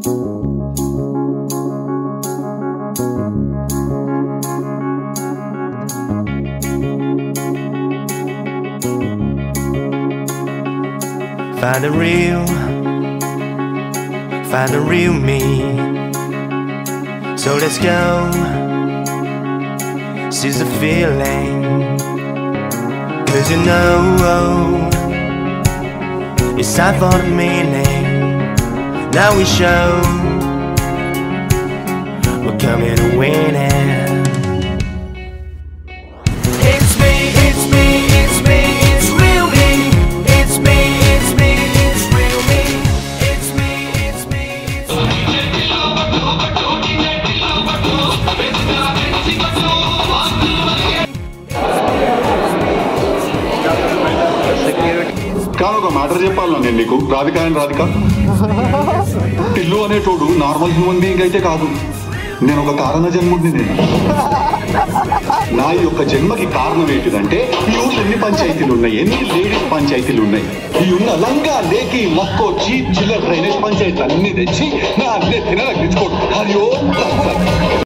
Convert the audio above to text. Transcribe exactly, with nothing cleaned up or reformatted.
Find the real, find the real me. So let's go, seize the feeling. Cause you know, it's time for the meaning. Now we show, we're coming to win it. It's me, it's me, it's me, it's real me. It's me, it's me, it's real me. It's me, it's me, it's real me. కాదు ఒక matter చెప్పాలి నేను నీకు. Radhika and Radhika Tillu అనేటోడు normal human being అయితే కాదు. నేను ఒక కారణ జన్ముడిని. నేను నా యొక్క జన్మకి కారణం ఏంటిదంటే ఈ ఊళ్ళో ఎన్ని పంచాయతీలు ఉన్నాయి, ఎన్ని లేడీస్ పంచాయతీలు ఉన్నాయి. ఈ ఉన్న లంగా లేకి మొక్కో చీప్ చిల్లర్ డ్రైనేజ్ పంచాయతీ అన్ని తెచ్చి నా అన్నీ తినగలించుకోడు. అది